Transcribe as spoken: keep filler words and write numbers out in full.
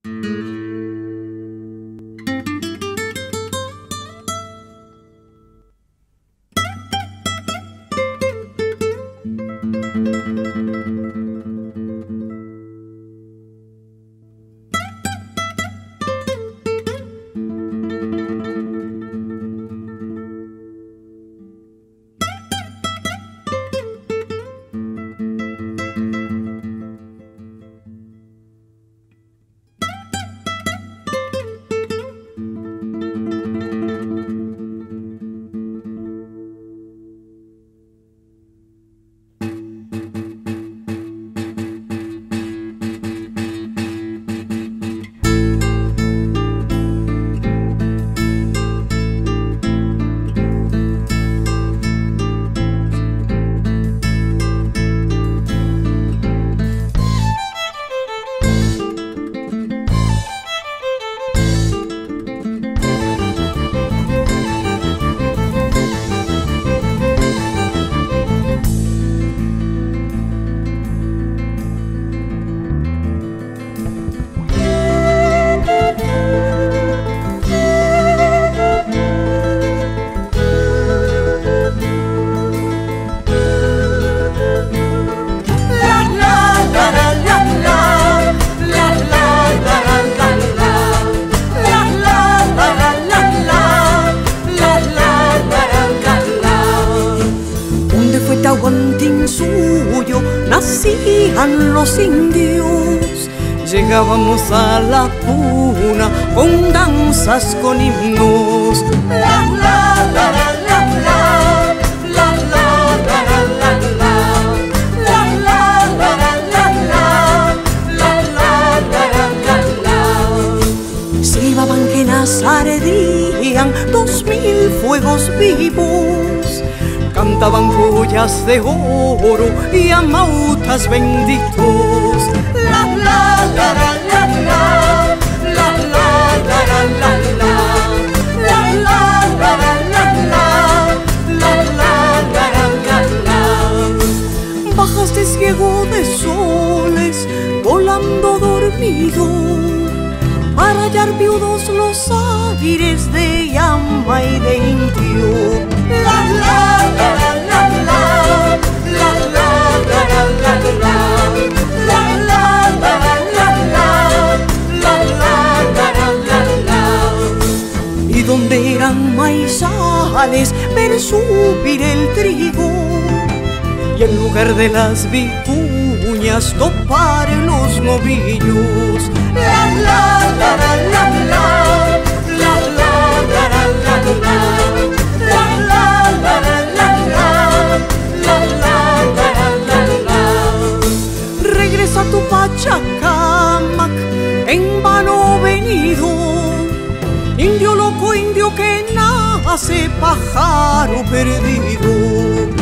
suyo nacían los indios. Llegábamos a la puna con danzas, con himnos. La, la, la, la, la, la, la, la, la, la, la, la, la, la, la, la, la. Silbaban que ardían dos mil fuegos vivos, cantaban joyas de oro y amautas benditos. La la la la la la, la la la la la la, la la la la la, la la la la. Bajaste ciego de soles, volando dormido, para hallar viudos los aires de llama y de indio. La la la la la la, la la la la la la, la la la la la, la la la la. Y donde eran maizales ver subir el trigo, y en lugar de las vicuñas topar los novillos. La la la la la la, la la la la la la, la la la la la la, la la la. Regresa tu Pachacamac, en vano venido, indio loco, indio que nace pájaro perdido.